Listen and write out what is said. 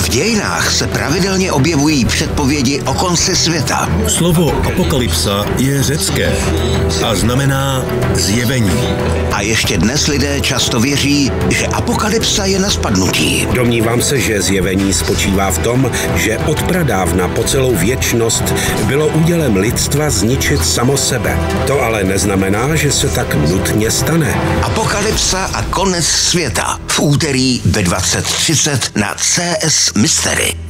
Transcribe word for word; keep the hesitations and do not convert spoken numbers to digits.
V dějinách se pravidelně objevují předpovědi o konci světa. Slovo apokalypsa je řecké a znamená zjevení. A ještě dnes lidé často věří, že apokalypsa je na spadnutí. Domnívám se, že zjevení spočívá v tom, že od pradávna po celou věčnost bylo údělem lidstva zničit samo sebe. To ale neznamená, že se tak nutně stane. Apokalypsa a konec světa v úterý ve dvacet třicet na C S Mystery.